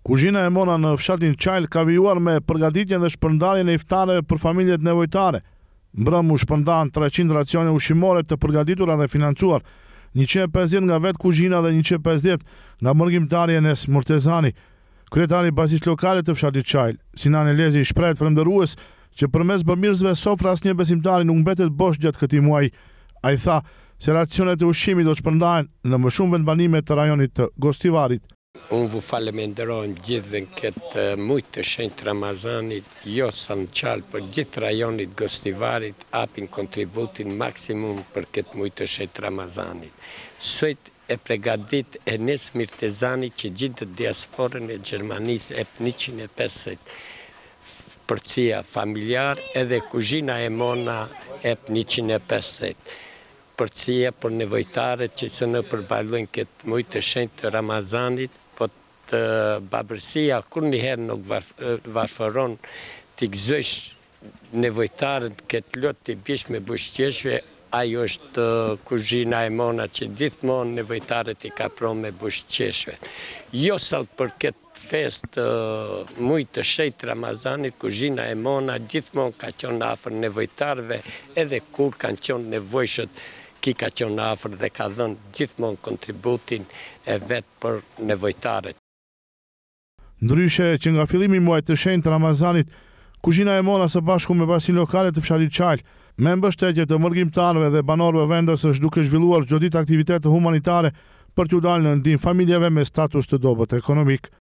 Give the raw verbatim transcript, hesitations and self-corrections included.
Kuzhina e Mona në fshatin Qajl ka vijuar me përgatitjen dhe shpërndarjen e iftareve për familjet nevojtare. Mbrëm u shpërndan treqind racione ushqimore të përgatitura dhe financuar, njëqind e pesëdhjetë nga vetë kuzhina dhe njëqind e pesëdhjetë nga mërgjimtari Enes Murtezani. Kryetari i bazisë lokale të fshatit Qajl, Sinan Elezi, shprehet falënderues që përmes bamirësve sofra asnjë besimtari nuk mbetet bosh gjatë këtij muaji. Ai tha se racionet e ushqimit do të shpërndahen në më shumë vendbanime të rajonit të Gostivarit. Unë vu falenderojmë gjithve në këtë muaj të shenjtë Ramazanit, jo sa në Qajl, për gjithë rajonit Gostivarit, apin kontributin maksimum për këtë muaj të shenjtë Ramazanit. Sot e pregadit Enes Murtezani që gjithë diasporën e Gjermanisë e njëqind e pesëdhjetë përcia familjar, edhe kuzhina e Mona e njëqind e pesëdhjetë. Përcia për nevojtarët që se në përballojnë këtë muaj të shenjtë të Ramazanit, po të babërsia kur njëherë nuk varfëron t'i gëzosh nevojtarët këtë lot t'i bish me bushqeshve, ajo është kuzhina e Mona që gjithmonë nevojtarët i ka pron me bushqeshve. Jo salt për këtë fest muaj të shenjtë Ramazanit, kuzhina e Mona gjithmonë ka qenë afër nevojtarëve, edhe kur kanë qenë nevojshët, ki ka qenë afër dhe ka dhënë gjithmonë kontributin e vetë për nevojtarët. Ndryshe që nga fillimi i muajit të shenjtë Ramazanit, kuzhina e Mona së bashku me basinë lokale të fshatit Qajl, me mbështetje të mërgjimtarëve dhe banorëve vendës është duke zhvilluar çdo ditë aktivitete humanitare për t'u dalë në ndihmë familjeve me status të dobët ekonomik.